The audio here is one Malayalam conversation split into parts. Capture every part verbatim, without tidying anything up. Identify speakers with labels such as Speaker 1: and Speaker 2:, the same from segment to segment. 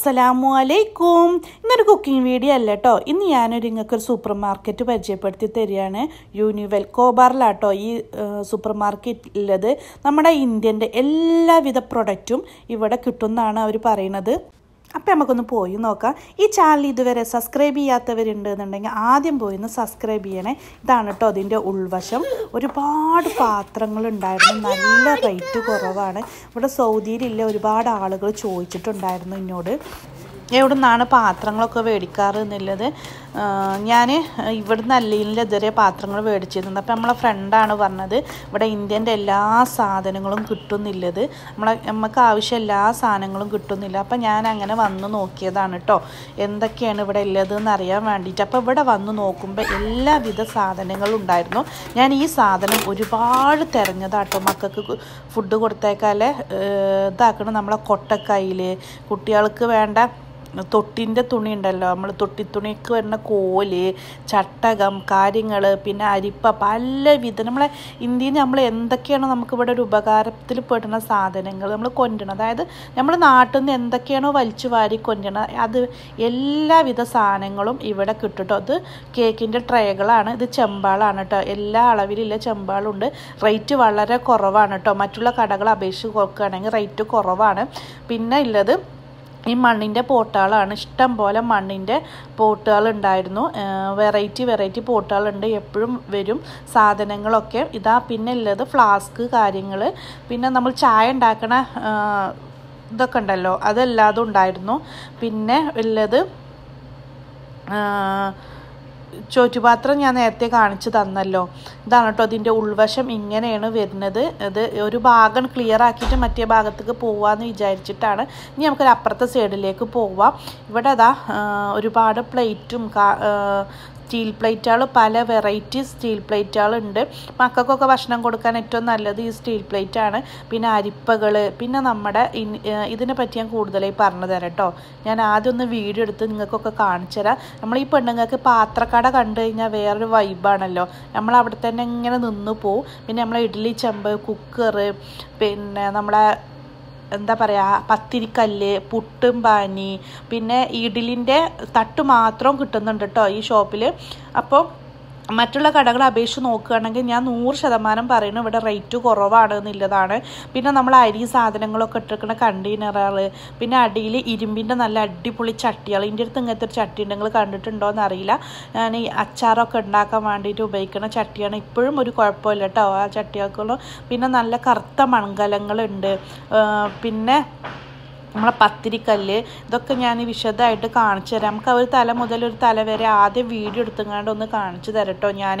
Speaker 1: അസ്സലാമു അലൈക്കും. ഇന്നൊരു കുക്കിംഗ് വീഡിയോ അല്ല കേട്ടോ. ഇന്ന് ഞാനൊരു ഇങ്ങൾക്കൊരു സൂപ്പർ മാർക്കറ്റ് പരിചയപ്പെടുത്തി തരികയാണ്. യൂണിവെൽ കോബാറിലാട്ടോ ഈ സൂപ്പർ മാർക്കറ്റ് ഉള്ളത്. നമ്മുടെ ഇന്ത്യൻ്റെ എല്ലാവിധ പ്രൊഡക്റ്റും ഇവിടെ കിട്ടുമെന്നാണ് അവർ പറയുന്നത്. അപ്പം നമുക്കൊന്ന് പോയി നോക്കാം. ഈ ചാനൽ ഇതുവരെ സബ്സ്ക്രൈബ് ചെയ്യാത്തവരുണ്ടെന്നുണ്ടെങ്കിൽ ആദ്യം പോയി ഒന്ന് സബ്സ്ക്രൈബ് ചെയ്യണേ. ഇതാണ് കേട്ടോ അതിൻ്റെ ഉൾവശം. ഒരുപാട് പാത്രങ്ങളുണ്ടായിരുന്നു, നല്ല റേറ്റ് കുറവാണ്. ഇവിടെ സൗദിയിലില്ല ഒരുപാട് ആളുകൾ ചോദിച്ചിട്ടുണ്ടായിരുന്നു എന്നോട് എവിടെ നിന്നാണ് പാത്രങ്ങളൊക്കെ മേടിക്കാറ് എന്നുള്ളത്. ഞാൻ ഇവിടുന്ന് അല്ലീനിലെതിരെ പാത്രങ്ങൾ മേടിച്ചിരുന്നത്. അപ്പം നമ്മളെ ഫ്രണ്ടാണ് പറഞ്ഞത് ഇവിടെ ഇന്ത്യൻ്റെ എല്ലാ സാധനങ്ങളും കിട്ടുന്നില്ലത്, നമ്മളെ നമുക്ക് ആവശ്യം എല്ലാ സാധനങ്ങളും കിട്ടുന്നില്ല. അപ്പം ഞാൻ അങ്ങനെ വന്ന് നോക്കിയതാണ് കേട്ടോ എന്തൊക്കെയാണ് ഇവിടെ ഉള്ളതെന്ന് അറിയാൻ വേണ്ടിയിട്ട്. അപ്പോൾ ഇവിടെ വന്ന് നോക്കുമ്പോൾ എല്ലാവിധ സാധനങ്ങളും ഉണ്ടായിരുന്നു. ഞാൻ ഈ സാധനം ഒരുപാട് തിരഞ്ഞതാട്ടോ. മക്കൾക്ക് ഫുഡ് കൊടുത്തേക്കാലെ ഇതാക്കണം നമ്മളെ കൊട്ടക്കൈയിൽ കുട്ടികൾക്ക് വേണ്ട തൊട്ടിൻ്റെ തുണി ഉണ്ടല്ലോ, നമ്മൾ തൊട്ടിത്തുണിക്ക് വരുന്ന കോല്, ചട്ടകം കാര്യങ്ങൾ, പിന്നെ അരിപ്പ, പലവിധ നമ്മളെ ഇന്ത്യയിൽ നമ്മൾ എന്തൊക്കെയാണോ നമുക്കിവിടെ ഒരു ഉപകാരത്തിൽ പെടുന്ന സാധനങ്ങൾ നമ്മൾ കൊണ്ടുവരണം. അതായത് നമ്മൾ നാട്ടിൽ നിന്ന് എന്തൊക്കെയാണോ വലിച്ചു വാരി കൊണ്ടുവരണം അത് എല്ലാവിധ സാധനങ്ങളും ഇവിടെ കിട്ടും. അത് കേക്കിൻ്റെ ട്രേകളാണ്, ഇത് ചെമ്പാളാണ് കേട്ടോ. എല്ലാ അളവിലുള്ള ചെമ്പാളുണ്ട്. റേറ്റ് വളരെ കുറവാണ് കേട്ടോ. മറ്റുള്ള കടകൾ അപേക്ഷിച്ച് നോക്കുകയാണെങ്കിൽ റേറ്റ് കുറവാണ്. പിന്നെ ഉള്ളത് ഈ മണ്ണിൻ്റെ പോട്ടുകളാണ്. ഇഷ്ടം പോലെ മണ്ണിൻ്റെ പോട്ടുകൾ ഉണ്ടായിരുന്നു. വെറൈറ്റി വെറൈറ്റി പോട്ടുകളുണ്ട്, എപ്പോഴും വരും സാധനങ്ങളൊക്കെ. ഇതാ പിന്നെ ഉള്ളത് ഫ്ലാസ്ക് കാര്യങ്ങൾ, പിന്നെ നമ്മൾ ചായ ഉണ്ടാക്കണ ഇതൊക്കെ ഉണ്ടല്ലോ അതെല്ലാതും ഉണ്ടായിരുന്നു. പിന്നെ ഉള്ളത് ചോറ്റുപാത്രം ഞാൻ നേരത്തെ കാണിച്ചു തന്നല്ലോ. ഇതാണ് കേട്ടോ അതിൻ്റെ ഉൾവശം. ഇങ്ങനെയാണ് വരുന്നത്. ഇത് ഒരു ഭാഗം ക്ലിയർ ആക്കിയിട്ട് മറ്റേ ഭാഗത്തേക്ക് പോവാമെന്ന് വിചാരിച്ചിട്ടാണ്. ഇനി നമുക്കൊരു അപ്പുറത്തെ സൈഡിലേക്ക് പോവാം. ഇവിടെ അതാ ഒരുപാട് പ്ലേറ്റും സ്റ്റീൽ പ്ലേറ്റുകൾ, പല വെറൈറ്റി സ്റ്റീൽ പ്ലേറ്റുകളുണ്ട്. മക്കൾക്കൊക്കെ ഭക്ഷണം കൊടുക്കാൻ ഏറ്റവും നല്ലത് ഈ സ്റ്റീൽ പ്ലേറ്റാണ്. പിന്നെ അരിപ്പകൾ, പിന്നെ നമ്മുടെ ഇതിനെ പറ്റി ഞാൻ കൂടുതലായി പറഞ്ഞു തരാം കേട്ടോ. ഞാൻ ആദ്യം ഒന്ന് വീഡിയോ എടുത്ത് നിങ്ങൾക്കൊക്കെ കാണിച്ചു തരാം. നമ്മൾ ഈ പെണ്ണുങ്ങൾക്ക് പാത്രക്കട കണ്ടു കഴിഞ്ഞാൽ വേറൊരു വൈബാണല്ലോ. നമ്മൾ അവിടെ തന്നെ ഇങ്ങനെ നിന്ന് പോവും. പിന്നെ നമ്മളെ ഇഡ്ഡലി ചെമ്പ്, കുക്കർ, പിന്നെ നമ്മളെ എന്താ പറയുക പത്തിരിക്കല്ല്, പുട്ടും പാനി, പിന്നെ ഇഡ്ഡലിൻ്റെ തട്ട് മാത്രം കിട്ടുന്നുണ്ട് കേട്ടോ ഈ ഷോപ്പിൽ. അപ്പോൾ മറ്റുള്ള കടകളെ അപേക്ഷിച്ച് നോക്കുകയാണെങ്കിൽ ഞാൻ നൂറ് ശതമാനം പറയുന്നു ഇവിടെ റേറ്റ് കുറവാണ് എന്നുള്ളതാണ്. പിന്നെ നമ്മൾ അരി സാധനങ്ങളൊക്കെ ഇട്ടിരിക്കുന്ന കണ്ടെയ്നറുകൾ, പിന്നെ അടിയിൽ ഇരുമ്പിൻ്റെ നല്ല അടിപൊളി ചട്ടികൾ. ഇതിൻ്റെ അടുത്ത് ഇങ്ങനത്തെ ഒരു ചട്ടി നിങ്ങൾ കണ്ടിട്ടുണ്ടോ എന്നറിയില്ല. ഞാൻ ഈ അച്ചാറൊക്കെ ഉണ്ടാക്കാൻ വേണ്ടിയിട്ട് ഉപയോഗിക്കുന്ന ചട്ടിയാണ്. ഇപ്പോഴും ഒരു കുഴപ്പമില്ല കേട്ടോ ആ ചട്ടികൾക്കുള്ള. പിന്നെ നല്ല കറുത്ത മൺകലങ്ങളുണ്ട്. പിന്നെ നമ്മളെ പത്തിരിക്കല്ല്, ഇതൊക്കെ ഞാൻ വിശദമായിട്ട് കാണിച്ചു തരാം. നമുക്ക് ഒരു തല മുതൽ ഒരു തല വരെ ആദ്യം വീഡിയോ എടുത്തുകൊണ്ട് ഒന്ന് കാണിച്ചു തരാം കേട്ടോ ഞാൻ.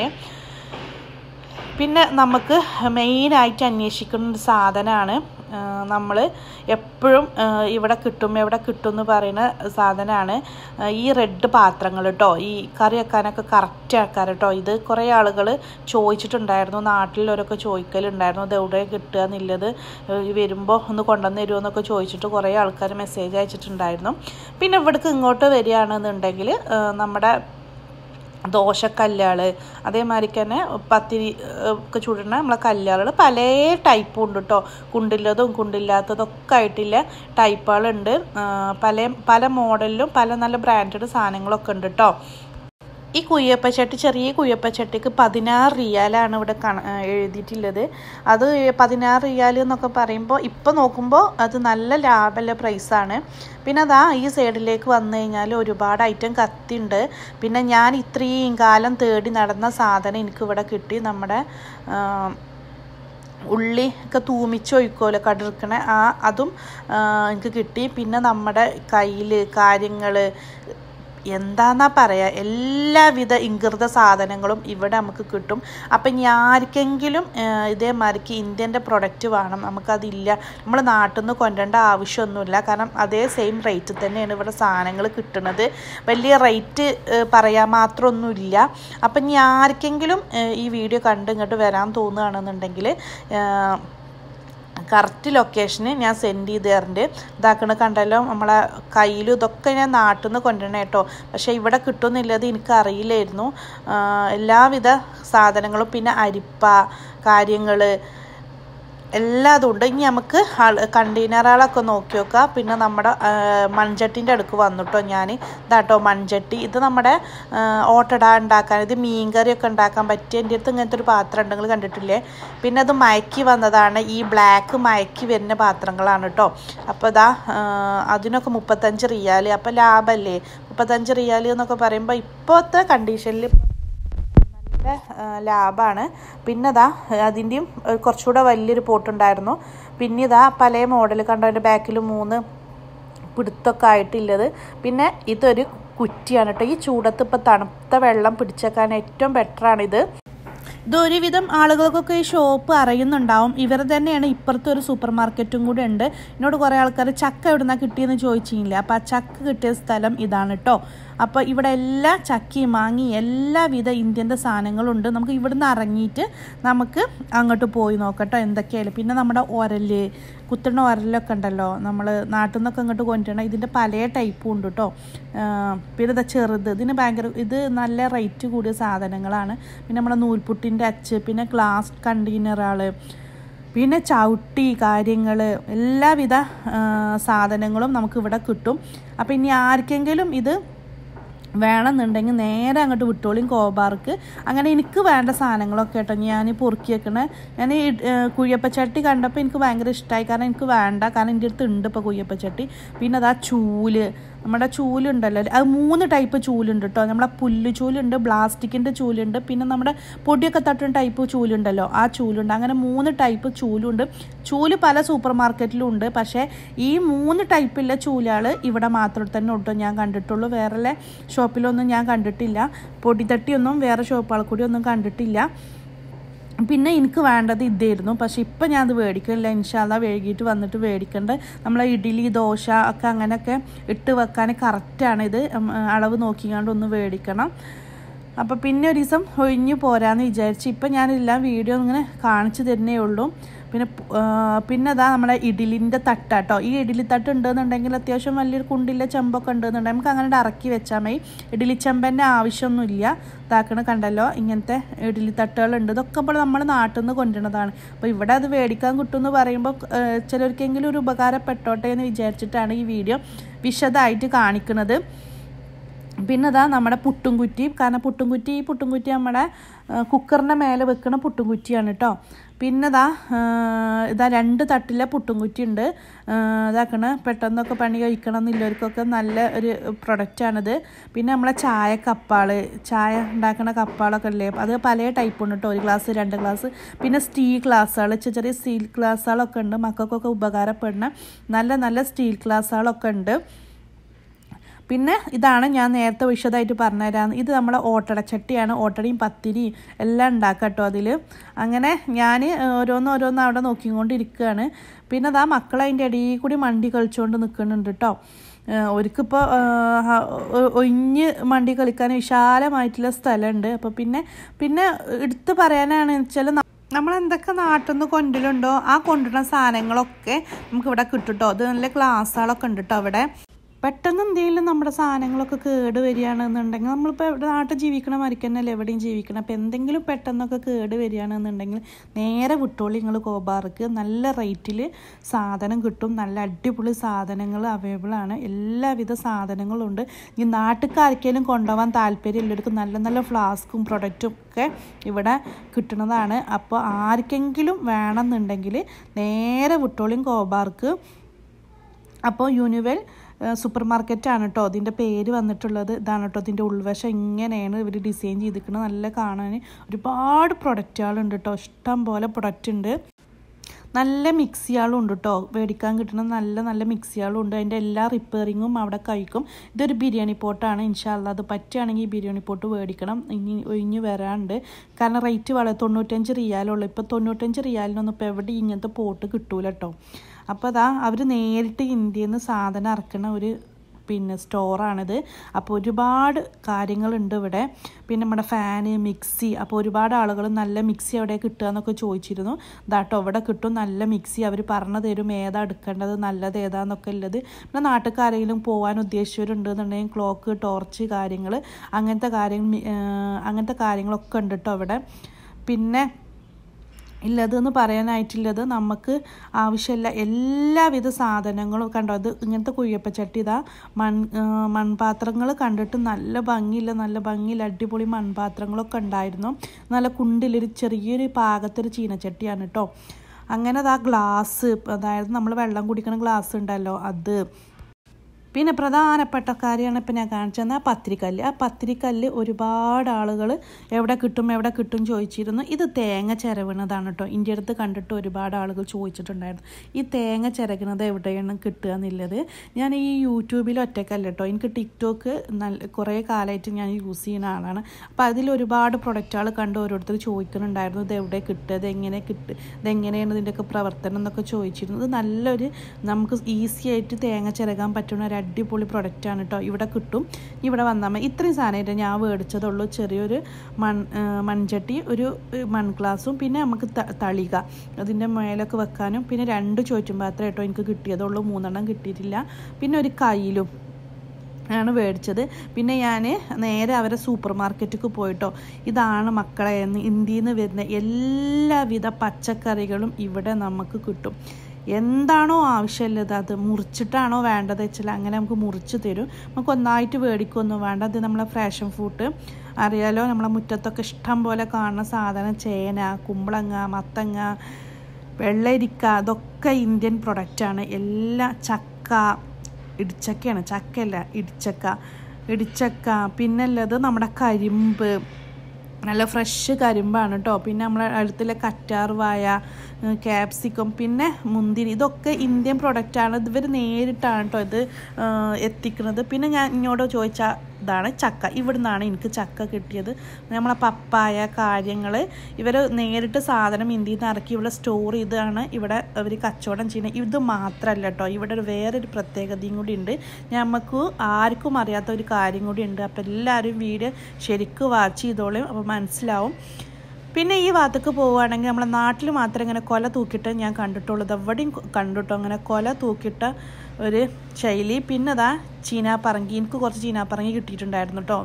Speaker 1: പിന്നെ നമുക്ക് മെയിനായിട്ട് അന്വേഷിക്കുന്ന ഒരു സാധനമാണ് നമ്മൾ എപ്പോഴും ഇവിടെ കിട്ടും എവിടെ കിട്ടും എന്ന് പറയുന്ന സാധനമാണ് ഈ റെഡ് പാത്രങ്ങൾ കേട്ടോ. ഈ കറി വെക്കാനൊക്കെ കറക്റ്റ് ആൾക്കാർ കേട്ടോ. ഇത് കുറേ ആളുകൾ ചോദിച്ചിട്ടുണ്ടായിരുന്നു, നാട്ടിലവരൊക്കെ ചോദിക്കലുണ്ടായിരുന്നു ഇത് എവിടെ കിട്ടുക എന്നുള്ളത്. വരുമ്പോൾ ഒന്ന് കൊണ്ടുവന്ന് തരുമോ എന്നൊക്കെ ചോദിച്ചിട്ട് കുറേ ആൾക്കാർ മെസ്സേജ് അയച്ചിട്ടുണ്ടായിരുന്നു. പിന്നെ ഇവിടേക്ക് ഇങ്ങോട്ട് വരികയാണെന്നുണ്ടെങ്കിൽ നമ്മുടെ ദോശക്കല്ലുകൾ, അതേമാതിരിക്ക് തന്നെ പത്തിരി ഒക്കെ ചുടുന്ന നമ്മളെ കല്ലുകൾ പല ടൈപ്പും ഉണ്ട് കേട്ടോ. കുണ്ടില്ലതും കുണ്ടില്ലാത്തതൊക്കെ ആയിട്ടില്ല ടൈപ്പുകളുണ്ട്. പല പല മോഡലിലും പല നല്ല ബ്രാൻഡഡ് സാധനങ്ങളൊക്കെ ഉണ്ട് കേട്ടോ. ഈ കുയ്യപ്പച്ചട്ടി, ചെറിയ കുയ്യപ്പച്ചട്ടിക്ക് പതിനാറ് റിയാലാണ് ഇവിടെ കണ എഴുതിയിട്ടുള്ളത്. അത് പതിനാറ് റിയാൽ എന്നൊക്കെ പറയുമ്പോൾ ഇപ്പോൾ നോക്കുമ്പോൾ അത് നല്ല ലാഭമുള്ള പ്രൈസാണ്. പിന്നെ അതാ ഈ സൈഡിലേക്ക് വന്നു കഴിഞ്ഞാൽ ഒരുപാട് ഐറ്റം കത്തിയുണ്ട്. പിന്നെ ഞാൻ ഇത്രയും കാലം തേടി നടന്ന സാധനം എനിക്കിവിടെ കിട്ടി. നമ്മുടെ ഉള്ളി ഒക്കെ തൂമിച്ച് ഒഴിക്കുമല്ലോ കടുക്കണ ആ അതും എനിക്ക് കിട്ടി. പിന്നെ നമ്മുടെ കയ്യിൽ കാര്യങ്ങൾ എന്താന്നാ പറയുക എല്ലാവിധ ഇംഗൃത സാധനങ്ങളും ഇവിടെ നമുക്ക് കിട്ടും. അപ്പം ഇനി ആർക്കെങ്കിലും ഇതേമാതിരിക്ക് ഇന്ത്യൻ്റെ പ്രൊഡക്റ്റ് വേണം, നമുക്കതില്ല, നമ്മൾ നാട്ടിൽ നിന്ന് കൊണ്ടുവരേണ്ട ആവശ്യമൊന്നുമില്ല. കാരണം അതേ സെയിം റേറ്റ് തന്നെയാണ് ഇവിടെ സാധനങ്ങൾ കിട്ടുന്നത്. വലിയ റേറ്റ് പറയാൻ മാത്രമൊന്നുമില്ല. അപ്പം ഇനി ആർക്കെങ്കിലും ഈ വീഡിയോ കണ്ട് ഇങ്ങോട്ട് വരാൻ തോന്നുകയാണെന്നുണ്ടെങ്കിൽ കറക്റ്റ് ലൊക്കേഷന് ഞാൻ സെൻഡ് ചെയ്ത് തരുന്നുണ്ട്. ഇതാക്കണ കണ്ടല്ലോ നമ്മളെ കയ്യിലും ഇതൊക്കെ ഞാൻ നാട്ടിൽ നിന്ന് കൊണ്ടുവരണം കേട്ടോ. പക്ഷേ ഇവിടെ കിട്ടുന്നില്ലത് എനിക്കറിയില്ലായിരുന്നു എല്ലാവിധ സാധനങ്ങളും. പിന്നെ അരിപ്പ കാര്യങ്ങൾ എല്ലാതും ഉണ്ട്. ഇനി നമുക്ക് കണ്ടെയ്നറുകളൊക്കെ നോക്കി നോക്കാം. പിന്നെ നമ്മുടെ മൺചട്ടീൻ്റെ അടുക്ക് വന്നിട്ടോ ഞാൻ ഇതാട്ടോ മൺചട്ടി. ഇത് നമ്മുടെ ഓട്ടട ഉണ്ടാക്കാൻ, ഇത് മീൻകറിയൊക്കെ ഉണ്ടാക്കാൻ പറ്റിയ എൻ്റെ അടുത്ത് ഇങ്ങനത്തെ ഒരു പാത്രം ഉണ്ട്, നിങ്ങൾ കണ്ടിട്ടില്ലേ. പിന്നെ അത് മയക്കി വന്നതാണ്, ഈ ബ്ലാക്ക് മയക്കി വരുന്ന പാത്രങ്ങളാണ് കേട്ടോ. അപ്പോൾ ഇതാ അതിനൊക്കെ മുപ്പത്തഞ്ച് റിയാൽ. അപ്പോൾ ലാഭമല്ലേ മുപ്പത്തഞ്ച് റിയാൽ എന്നൊക്കെ പറയുമ്പോൾ ഇപ്പോഴത്തെ കണ്ടീഷനിൽ നല്ല ലാഭമാണ്. പിന്നെ ഇതാ അതിൻ്റെയും കുറച്ചുകൂടെ വലിയൊരു പോട്ടുണ്ടായിരുന്നു. പിന്നെ ഇതാ പല മോഡൽ കണ്ടോ, അതിൻ്റെ ബാക്കിൽ മൂന്ന് പിടുത്തൊക്കെ ആയിട്ടുള്ളത്. പിന്നെ ഇതൊരു കുറ്റിയാണ് കേട്ടോ. ഈ ചൂടത്ത് ഇപ്പോൾ തണുത്ത വെള്ളം പിടിച്ചേക്കാൻ ഏറ്റവും ബെറ്ററാണിത്. ഇതൊരുവിധം ആളുകൾക്കൊക്കെ ഈ ഷോപ്പ് അറിയുന്നുണ്ടാവും. ഇവർ തന്നെയാണ് ഇപ്പുറത്തെ ഒരു സൂപ്പർ മാർക്കറ്റും കൂടെ ഉണ്ട്. എന്നോട് കുറേ ആൾക്കാർ ചക്ക എവിടെ നിന്നാണ് കിട്ടിയെന്ന് ചോദിച്ചില്ല. അപ്പോൾ ആ ചക്ക കിട്ടിയ സ്ഥലം ഇതാണ് കേട്ടോ. അപ്പോൾ ഇവിടെ എല്ലാ ചക്കയും മാങ്ങി എല്ലാവിധ ഇന്ത്യൻ്റെ സാധനങ്ങളുണ്ട്. നമുക്ക് ഇവിടുന്ന് ഇറങ്ങിയിട്ട് നമുക്ക് അങ്ങോട്ട് പോയി നോക്കട്ടോ എന്തൊക്കെയായാലും. പിന്നെ നമ്മുടെ ഉരല്, കുത്തുന്ന ഉരലൊക്കെ ഉണ്ടല്ലോ, നമ്മൾ നാട്ടിൽ നിന്നൊക്കെ ഇങ്ങോട്ട് കൊണ്ടുവരണം. ഇതിൻ്റെ പല ടൈപ്പും ഉണ്ട് കേട്ടോ. പിന്നെ ഇതാ ചെറുത്, ഇതിന് ഭയങ്കര ഇത് നല്ല റേറ്റ് കൂടിയ സാധനങ്ങളാണ്. പിന്നെ നമ്മുടെ നൂൽപുട്ടിൻ്റെ അച്ച്, പിന്നെ ഗ്ലാസ് കണ്ടെയ്നറുകൾ, പിന്നെ ചവിട്ടി കാര്യങ്ങൾ, എല്ലാവിധ സാധനങ്ങളും നമുക്കിവിടെ കിട്ടും. അപ്പോൾ ഇനി ആർക്കെങ്കിലും ഇത് വേണമെന്നുണ്ടെങ്കിൽ നേരെ അങ്ങോട്ട് വിട്ടോളിയും കോബാർക്ക്. അങ്ങനെ എനിക്ക് വേണ്ട സാധനങ്ങളൊക്കെ കേട്ടോ ഞാൻ പൊറുക്കി വെക്കണേ. ഞാൻ ഈ കുയ്യപ്പച്ചട്ടി കണ്ടപ്പോൾ എനിക്ക് ഭയങ്കര ഇഷ്ടമായി. കാരണം എനിക്ക് വേണ്ട, കാരണം എൻ്റെ അടുത്ത് ഉണ്ട് ഇപ്പോൾ കുയ്യപ്പച്ചട്ടി. പിന്നെ അതാ ചൂല്, നമ്മുടെ ചൂലുണ്ടല്ലോ, അത് മൂന്ന് ടൈപ്പ് ചൂലുണ്ട് കേട്ടോ. നമ്മുടെ പുല്ല് ചൂലുണ്ട്, പ്ലാസ്റ്റിക്കിൻ്റെ ചൂലുണ്ട്, പിന്നെ നമ്മുടെ പൊടിയൊക്കെ തട്ടുന്ന ടൈപ്പ് ചൂലുണ്ടല്ലോ, ആ ചൂലുണ്ട്. അങ്ങനെ മൂന്ന് ടൈപ്പ് ചൂലുണ്ട്. ചൂല് പല സൂപ്പർ മാർക്കറ്റിലും ഉണ്ട്. പക്ഷേ ഈ മൂന്ന് ടൈപ്പുള്ള ചൂലുകൾ ഇവിടെ മാത്രം തന്നെ ഉണ്ടോ ഞാൻ കണ്ടിട്ടുള്ളൂ. വേറെ ഷോപ്പിലൊന്നും ഞാൻ കണ്ടിട്ടില്ല. പൊടിത്തട്ടിയൊന്നും വേറെ ഷോപ്പുകൾ കൂടി ഒന്നും കണ്ടിട്ടില്ല. പിന്നെ എനിക്ക് വേണ്ടത് ഇതായിരുന്നു. പക്ഷെ ഇപ്പം ഞാൻ അത് മേടിക്കണില്ല. ഇൻഷാല്ലാ വൈകിട്ട് വന്നിട്ട് മേടിക്കേണ്ടത്. നമ്മളെ ഇഡ്ഡലി ദോശ ഒക്കെ അങ്ങനെയൊക്കെ ഇട്ട് വെക്കാൻ കറക്റ്റാണ് ഇത്. അളവ് നോക്കിക്കാണ്ട് ഒന്ന് മേടിക്കണം. അപ്പോൾ പിന്നെ ഒരു ദിവസം ഒഴിഞ്ഞു പോരാന്ന് വിചാരിച്ച് ഇപ്പം ഞാനെല്ലാം വീഡിയോ ഇങ്ങനെ കാണിച്ചു തരുന്നേ ഉള്ളൂ. പിന്നെ പിന്നെ അതാ നമ്മുടെ ഇഡ്ഡലിൻ്റെ തട്ടാട്ടോ. ഈ ഇഡ്ഡലി തട്ട് ഉണ്ടെന്നുണ്ടെങ്കിൽ അത്യാവശ്യം വലിയൊരു കുണ്ടിലെ ചെമ്പൊക്കെ ഉണ്ടെന്നുണ്ടെങ്കിൽ നമുക്ക് അങ്ങനെ ഇറക്കി വെച്ചാൽ മതി. ഇഡ്ഡലി ചെമ്പൻ്റെ ആവശ്യമൊന്നുമില്ല. ഇതാക്കണ കണ്ടല്ലോ, ഇങ്ങനത്തെ ഇഡ്ഡലി തട്ടുകളുണ്ട്. ഇതൊക്കെ ഇപ്പോൾ നമ്മൾ നാട്ടിൽ നിന്ന് കൊണ്ടുവരുന്നതാണ്. അപ്പോൾ ഇവിടെ അത് മേടിക്കാൻ കിട്ടുമെന്ന് പറയുമ്പോൾ ചിലർക്കെങ്കിലും ഒരു ഉപകാരപ്പെട്ടോട്ടെ എന്ന് വിചാരിച്ചിട്ടാണ് ഈ വീഡിയോ വിശദമായിട്ട് കാണിക്കുന്നത്. പിന്നെ അതാ നമ്മുടെ പുട്ടുംകുറ്റി. കാരണം പുട്ടുംകുറ്റി ഈ പുട്ടുംകുറ്റി നമ്മുടെ കുക്കറിൻ്റെ മേലെ വെക്കുന്ന പുട്ടുംകുറ്റിയാണ് കേട്ടോ. പിന്നെ ഇതാ ഇതാ രണ്ട് തട്ടിലെ പുട്ടുംകുറ്റി ഉണ്ട്. ഇതാക്കണ പെട്ടെന്നൊക്കെ പണി കഴിക്കണം എന്നുള്ളവർക്കൊക്കെ നല്ല ഒരു പ്രൊഡക്റ്റാണിത്. പിന്നെ നമ്മളെ ചായ കപ്പാൾ, ചായ ഉണ്ടാക്കുന്ന കപ്പാളൊക്കെ അല്ലേ, അത് പല ടൈപ്പുണ്ട് കേട്ടോ. ഒരു ഗ്ലാസ്, രണ്ട് ഗ്ലാസ്. പിന്നെ സ്റ്റീൽ ഗ്ലാസ്സുകൾ, ചെറിയ സ്റ്റീൽ ഗ്ലാസ്സുകളൊക്കെ ഉണ്ട്. മക്കൾക്കൊക്കെ ഉപകാരപ്പെടുന്ന നല്ല നല്ല സ്റ്റീൽ ഗ്ലാസ്സുകളൊക്കെ ഉണ്ട്. പിന്നെ ഇതാണ് ഞാൻ നേരത്തെ വിശദമായിട്ട് പറഞ്ഞുതരാമെന്ന്. ഇത് നമ്മളെ ഓട്ടടച്ചട്ടിയാണ്. ഓട്ടടയും പത്തിരിയും എല്ലാം ഉണ്ടാക്കാം കേട്ടോ അതിൽ. അങ്ങനെ ഞാൻ ഓരോന്ന് ഓരോന്ന് അവിടെ നോക്കിക്കൊണ്ടിരിക്കുകയാണ്. പിന്നെ അതാ മക്കൾ അതിൻ്റെ ഇടയിൽ കൂടി മണ്ടി കളിച്ചുകൊണ്ട് നിൽക്കുന്നുണ്ട് കേട്ടോ. അവർക്കിപ്പോൾ ഒഴിഞ്ഞ് മണ്ടി കളിക്കാൻ വിശാലമായിട്ടുള്ള സ്ഥലമുണ്ട്. അപ്പോൾ പിന്നെ പിന്നെ എടുത്ത് പറയാനാണ് വെച്ചാൽ നമ്മളെന്തൊക്കെ നാട്ടിൽ നിന്ന് കൊണ്ടുവരുന്നുണ്ടോ ആ കൊണ്ടുവരുന്ന സാധനങ്ങളൊക്കെ നമുക്കിവിടെ കിട്ടും കേട്ടോ. അത് നല്ല ഗ്ലാസ്സുകളൊക്കെ ഉണ്ട് കേട്ടോ അവിടെ. പെട്ടെന്ന് എന്തെങ്കിലും നമ്മുടെ സാധനങ്ങളൊക്കെ കേട് വരികയാണെന്നുണ്ടെങ്കിൽ, നമ്മളിപ്പോൾ ഇവിടെ നാട്ടിൽ ജീവിക്കണ മാതിരിക്ക് തന്നെയല്ലേ എവിടെയും ജീവിക്കണം. അപ്പോൾ എന്തെങ്കിലും പെട്ടെന്നൊക്കെ കേട് വരികയാണെന്നുണ്ടെങ്കിൽ നേരെ വിട്ടോളി നിങ്ങൾ കോബാർക്ക്. നല്ല റേറ്റിൽ സാധനം കിട്ടും. നല്ല അടിപൊളി സാധനങ്ങൾ അവൈലബിൾ ആണ്. എല്ലാവിധ സാധനങ്ങളും ഉണ്ട്. ഈ നാട്ടുകാർക്കെങ്കിലും കൊണ്ടുപോകാൻ താല്പര്യമുള്ളവർക്ക് നല്ല നല്ല ഫ്ലാസ്കും പ്രൊഡക്റ്റും ഒക്കെ ഇവിടെ കിട്ടുന്നതാണ്. അപ്പോൾ ആർക്കെങ്കിലും വേണമെന്നുണ്ടെങ്കിൽ നേരെ വിട്ടോളിയും കോബാർക്ക്. അപ്പോൾ യൂണിവെൽ സൂപ്പർ മാർക്കറ്റാണ് കേട്ടോ ഇതിൻ്റെ പേര് വന്നിട്ടുള്ളത്. ഇതാണ് കേട്ടോ ഇതിൻ്റെ ഉൾവശം. ഇങ്ങനെയാണ് ഇവർ ഡിസൈൻ ചെയ്തിരിക്കുന്നത്. നല്ല കാണാൻ ഒരുപാട് പ്രൊഡക്റ്റുകളുണ്ട് കേട്ടോ. ഇഷ്ടം പോലെ പ്രൊഡക്റ്റ് ഉണ്ട്. നല്ല മിക്സികളും ഉണ്ട് കേട്ടോ. മേടിക്കാൻ കിട്ടുന്ന നല്ല നല്ല മിക്സികളും ഉണ്ട്. അതിൻ്റെ എല്ലാ റിപ്പയറിങ്ങും അവിടെ കഴിക്കും. ഇതൊരു ബിരിയാണി പോട്ടാണ്. ഇൻഷാല്ലാ അത് പറ്റുകയാണെങ്കിൽ ഈ ബിരിയാണി പോട്ട് മേടിക്കണം. ഇനി ഒഴിഞ്ഞ് വരാണ്ട്. കാരണം റേറ്റ് വളരെ തൊണ്ണൂറ്റഞ്ച് റിയാലുള്ളൂ. ഇപ്പോൾ തൊണ്ണൂറ്റഞ്ച് റിയാലിനൊന്നും ഇപ്പോൾ എവിടെ ഇങ്ങനത്തെ പോട്ട് കിട്ടൂല കേട്ടോ. അപ്പോൾ അതാ അവർ നേരിട്ട് ഇന്ത്യയിൽ നിന്ന് സാധനം ഇറക്കുന്ന ഒരു പിന്നെ സ്റ്റോറാണിത്. അപ്പോൾ ഒരുപാട് കാര്യങ്ങളുണ്ട് ഇവിടെ. പിന്നെ നമ്മുടെ ഫാന്, മിക്സി. അപ്പോൾ ഒരുപാട് ആളുകൾ നല്ല മിക്സി എവിടെ കിട്ടുക എന്നൊക്കെ ചോദിച്ചിരുന്നു. ഇതാട്ടോ ഇവിടെ കിട്ടും നല്ല മിക്സി. അവർ പറഞ്ഞു തരും ഏതാ എടുക്കേണ്ടത്, നല്ലത് ഏതാന്നൊക്കെ ഉള്ളത്. പിന്നെ നാട്ടുകാരെങ്കിലും പോകാൻ ഉദ്ദേശിച്ചവരുണ്ടെന്നുണ്ടെങ്കിൽ ക്ലോക്ക്, ടോർച്ച് കാര്യങ്ങൾ അങ്ങനത്തെ കാര്യങ്ങൾ അങ്ങനത്തെ കാര്യങ്ങളൊക്കെ ഉണ്ട് കേട്ടോ ഇവിടെ. പിന്നെ ഇല്ലതെന്ന് പറയാനായിട്ടില്ലത് നമുക്ക് ആവശ്യമില്ല എല്ലാവിധ സാധനങ്ങളും കണ്ടോ. അത് ഇങ്ങനത്തെ കുയ്യപ്പച്ചട്ടി ഇതാ മൺ മൺപാത്രങ്ങൾ കണ്ടിട്ട് നല്ല ഭംഗിയില്ല നല്ല ഭംഗിയില്ല അടിപൊളി മൺപാത്രങ്ങളൊക്കെ ഉണ്ടായിരുന്നു. നല്ല കുണ്ടിലൊരു ചെറിയൊരു പാകത്തൊരു ചീനച്ചട്ടിയാണ് കേട്ടോ. അങ്ങനെ അതാ ഗ്ലാസ്, അതായത് നമ്മൾ വെള്ളം കുടിക്കുന്ന ഗ്ലാസ് ഉണ്ടല്ലോ അത്. പിന്നെ പ്രധാനപ്പെട്ട കാര്യമാണ് ഇപ്പം ഞാൻ കാണിച്ചു തന്ന ആ പത്തിരിക്കല്ല്. ആ പത്തിരിക്കല്ല് ഒരുപാട് ആളുകൾ എവിടെ കിട്ടും എവിടെ കിട്ടും ചോദിച്ചിരുന്നു. ഇത് തേങ്ങ ചിരവണതാണ് കേട്ടോ. ഇന്ത്യ അടുത്ത് കണ്ടിട്ട് ഒരുപാട് ആളുകൾ ചോദിച്ചിട്ടുണ്ടായിരുന്നു ഈ തേങ്ങ ചിരകണത് എവിടെയാണ് കിട്ടുക എന്നുള്ളത്. ഞാൻ ഈ യൂട്യൂബിൽ ഒറ്റക്കല്ല കേട്ടോ, എനിക്ക് ടിക്ടോക്ക് നല്ല കുറേ കാലമായിട്ട് ഞാൻ യൂസ് ചെയ്യുന്ന ആളാണ്. അപ്പോൾ അതിൽ ഒരുപാട് പ്രൊഡക്റ്റുകൾ കണ്ട് ഓരോരുത്തർ ചോദിക്കുന്നുണ്ടായിരുന്നു ഇത് എവിടെ കിട്ടുക, ഇതെങ്ങനെ കിട്ടുക, ഇതെങ്ങനെയാണ് ഇതിൻ്റെയൊക്കെ പ്രവർത്തനം എന്നൊക്കെ ചോദിച്ചിരുന്നു. ഇത് നല്ലൊരു നമുക്ക് ഈസി ആയിട്ട് തേങ്ങ ചിരകാൻ പറ്റുന്ന ഒരു അടിപൊളി പ്രൊഡക്റ്റാണ് കേട്ടോ. ഇവിടെ കിട്ടും. ഇവിടെ വന്നാൽ മതി. ഇത്രയും സാധനമായിട്ട് ഞാൻ മേടിച്ചതുള്ളൂ. ചെറിയൊരു മൺ മൺചട്ടി, ഒരു മൺ ഗ്ലാസും, പിന്നെ നമുക്ക് തളിക അതിൻ്റെ മേലൊക്കെ വെക്കാനും, പിന്നെ രണ്ട് ചോറ്റും പാത്രം കേട്ടോ എനിക്ക് കിട്ടിയതുള്ളൂ. മൂന്നെണ്ണം കിട്ടിയിട്ടില്ല. പിന്നെ ഒരു കയ്യിലും ആണ് മേടിച്ചത്. പിന്നെ ഞാൻ നേരെ അവരെ സൂപ്പർ മാർക്കറ്റിലേക്ക് പോയിട്ടോ. ഇതാണ് മക്കളെ ഇന്ത്യയിൽ നിന്ന് വരുന്ന എല്ലാവിധ പച്ചക്കറികളും ഇവിടെ നമുക്ക് കിട്ടും. എന്താണോ ആവശ്യമുള്ളത് അത് മുറിച്ചിട്ടാണോ വേണ്ടത് വെച്ചാൽ അങ്ങനെ നമുക്ക് മുറിച്ച് തരും. നമുക്ക് ഒന്നായിട്ട് മേടിക്കൊന്നും വേണ്ട. അത് നമ്മളെ ഫ്രാഷൻ ഫ്രൂട്ട് അറിയാലോ, നമ്മളെ മുറ്റത്തൊക്കെ ഇഷ്ടം പോലെ കാണുന്ന സാധനം. ചേന, കുമ്പളങ്ങ, മത്തങ്ങ, വെള്ളരിക്ക, അതൊക്കെ ഇന്ത്യൻ പ്രൊഡക്റ്റാണ് എല്ലാം. ചക്ക, ഇടിച്ചക്കയാണ്, ചക്കയല്ല ഇടിച്ചക്ക, ഇടിച്ചക്ക. പിന്നുള്ളത് നമ്മുടെ കരിമ്പ്, നല്ല ഫ്രഷ് കരിമ്പാണ് കേട്ടോ. പിന്നെ നമ്മളെ അടുത്തുള്ള കറ്റാർ വായ, ക്യാപ്സിക്കം, പിന്നെ മുന്തിരി, ഇതൊക്കെ ഇന്ത്യൻ പ്രൊഡക്റ്റാണ്. ഇവർ നേരിട്ടാണ് കേട്ടോ ഇത് എത്തിക്കുന്നത്. പിന്നെ ഞാൻ ഇങ്ങോട്ട് ചോദിച്ച ഇതാണ് ചക്ക. ഇവിടെ നിന്നാണ് എനിക്ക് ചക്ക കിട്ടിയത്. നമ്മളെ പപ്പായ കാര്യങ്ങൾ ഇവർ നേരിട്ട് സാധനം ഇന്ത്യയിൽ നിന്ന് ഇറക്കി ഇവിടെ സ്റ്റോർ ചെയ്താണ് ഇവിടെ അവർ കച്ചവടം ചെയ്യുന്നത്. ഇത് മാത്രമല്ല കേട്ടോ, ഇവിടെ ഒരു വേറൊരു പ്രത്യേകതയും കൂടി ഉണ്ട്. നമുക്ക് ആർക്കും അറിയാത്ത ഒരു കാര്യം കൂടി ഉണ്ട്. അപ്പോൾ എല്ലാവരും വീഡിയോ ശരിക്കും വാച്ച് ചെയ്തോളും, അപ്പോൾ മനസ്സിലാവും. പിന്നെ ഈ ഭാഗത്തേക്ക് പോവുകയാണെങ്കിൽ നമ്മളെ നാട്ടിൽ മാത്രം ഇങ്ങനെ കൊല തൂക്കിയിട്ട് ഞാൻ കണ്ടിട്ടുള്ളത്. എവിടെയും കണ്ടിട്ടോ അങ്ങനെ കൊല തൂക്കിയിട്ട ഒരു ശൈലി. പിന്നെ അതാ ചീനാപ്പറങ്കി, എനിക്ക് കുറച്ച് ചീനാപ്പറങ്കി കിട്ടിയിട്ടുണ്ടായിരുന്നു കേട്ടോ.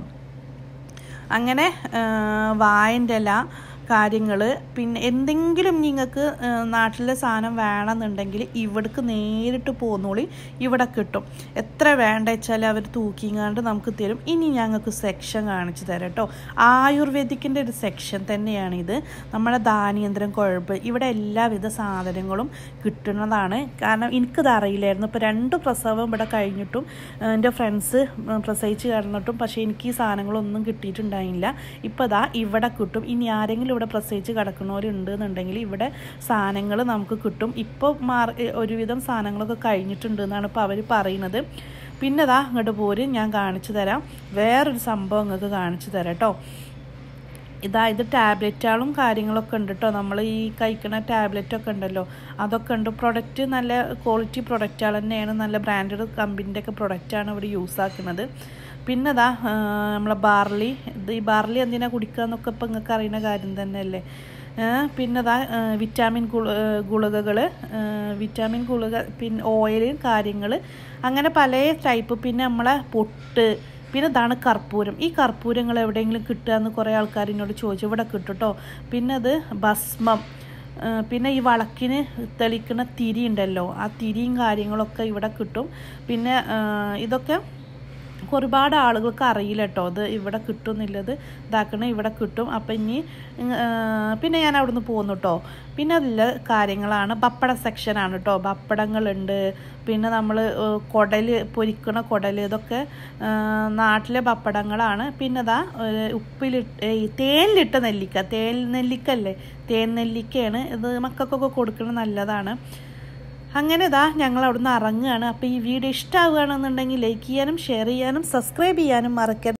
Speaker 1: അങ്ങനെ വായൻ്റെ ഇല കാര്യങ്ങൾ. പിന്നെ എന്തെങ്കിലും നിങ്ങൾക്ക് നാട്ടിലെ സാധനം വേണമെന്നുണ്ടെങ്കിൽ ഇവിടേക്ക് നേരിട്ട് പോന്നോളി, ഇവിടെ കിട്ടും. എത്ര വേണ്ട വെച്ചാൽ അവർ തൂക്കിങ്ങാണ്ട് നമുക്ക് തരും. ഇനി ഞങ്ങൾക്ക് സെക്ഷൻ കാണിച്ചു തരാം കേട്ടോ. ആയുർവേദിക്കിൻ്റെ ഒരു സെക്ഷൻ തന്നെയാണിത്. നമ്മുടെ ധാന്യേന്ദ്രം കുഴമ്പ്, ഇവിടെ എല്ലാവിധ സാധനങ്ങളും കിട്ടുന്നതാണ്. കാരണം എനിക്കിത് അറിയില്ലായിരുന്നു. ഇപ്പോൾ രണ്ട് പ്രസവം ഇവിടെ കഴിഞ്ഞിട്ടും എൻ്റെ ഫ്രണ്ട്സ് പ്രസവിച്ച് കിടന്നിട്ടും പക്ഷേ എനിക്ക് ഈ സാധനങ്ങളൊന്നും കിട്ടിയിട്ടുണ്ടായില്ല. ഇപ്പോൾ ഇതാ ഇവിടെ കിട്ടും. ഇനി ആരെങ്കിലും ഇവിടെ പ്രസവിച്ച് കിടക്കുന്നവരുണ്ട് എന്നുണ്ടെങ്കിൽ ഇവിടെ സാധനങ്ങൾ നമുക്ക് കിട്ടും. ഇപ്പോൾ മാർ ഒരുവിധം സാധനങ്ങളൊക്കെ കഴിഞ്ഞിട്ടുണ്ട് എന്നാണ് ഇപ്പോൾ അവർ പറയുന്നത്. പിന്നെ ഇതാ അങ്ങോട്ട് പോരും, ഞാൻ കാണിച്ചു തരാം. വേറൊരു സംഭവം നിങ്ങൾക്ക് കാണിച്ചു തരാം കേട്ടോ. ഇതാ ഇത് ടാബ്ലറ്റുകളും കാര്യങ്ങളൊക്കെ ഉണ്ട് കേട്ടോ. നമ്മൾ ഈ കഴിക്കുന്ന ടാബ്ലറ്റൊക്കെ ഉണ്ടല്ലോ അതൊക്കെ ഉണ്ട്. പ്രൊഡക്റ്റ് നല്ല ക്വാളിറ്റി പ്രൊഡക്റ്റുകൾ തന്നെയാണ്, നല്ല ബ്രാൻഡഡ് കമ്പനീൻ്റെ ഒക്കെ പ്രൊഡക്റ്റാണ് ഇവിടെ യൂസ് ആക്കുന്നത്. പിന്നെ ഇതാ നമ്മളെ ബാർലി, ഇത് ഈ ബാർലി എന്തിനാ കുടിക്കുക എന്നൊക്കെ ഇപ്പം നിങ്ങൾക്ക് അറിയുന്ന കാര്യം തന്നെയല്ലേ. പിന്നെ ഇതാ വിറ്റാമിൻ ഗുള ഗുളികകൾ വിറ്റാമിൻ ഗുളിക, പിന്നെ ഓയിൽ കാര്യങ്ങൾ, അങ്ങനെ പല ടൈപ്പ്. പിന്നെ നമ്മളെ പൊട്ട്, പിന്നെ ഇതാണ് കർപ്പൂരം. ഈ കർപ്പൂരങ്ങൾ എവിടെയെങ്കിലും കിട്ടുക എന്ന് കുറേ ആൾക്കാർ എന്നോട് ചോദിച്ചു. ഇവിടെ കിട്ടും കേട്ടോ. പിന്നെ അത് ഭസ്മം, പിന്നെ ഈ വളക്കിന് തെളിക്കുന്ന തിരി ഉണ്ടല്ലോ, ആ തിരിയും കാര്യങ്ങളൊക്കെ ഇവിടെ കിട്ടും. പിന്നെ ഇതൊക്കെ ഒരുപാട് ആളുകൾക്ക് അറിയില്ല കേട്ടോ, അത് ഇവിടെ കിട്ടുന്നില്ലത് ഇതാക്കണ ഇവിടെ കിട്ടും. അപ്പം ഇനി പിന്നെ ഞാൻ അവിടെ നിന്ന് പോന്നു കേട്ടോ. പിന്നെ അതിൽ കാര്യങ്ങളാണ് പപ്പട സെക്ഷനാണ് കേട്ടോ. പപ്പടങ്ങളുണ്ട്. പിന്നെ നമ്മൾ കുടൽ പൊരിക്കണ കുടൽ, ഇതൊക്കെ നാട്ടിലെ പപ്പടങ്ങളാണ്. പിന്നെ ഇതാ ഉപ്പിലിട്ട് തേനിലിട്ട നെല്ലിക്ക, തേൻ നെല്ലിക്ക അല്ലേ, തേൻ നെല്ലിക്കയാണ് ഇത്. മക്കൾക്കൊക്കെ കൊടുക്കുന്നത് നല്ലതാണ്. അങ്ങനെ ഇതാ ഞങ്ങൾ അവിടെ നിന്ന് ഇറങ്ങുകയാണ്. അപ്പോൾ ഈ വീഡിയോ ഇഷ്ടമാവുകയാണെന്നുണ്ടെങ്കിൽ ലൈക്ക് ചെയ്യാനും ഷെയർ ചെയ്യാനും സബ്സ്ക്രൈബ് ചെയ്യാനും മറക്കരുത്.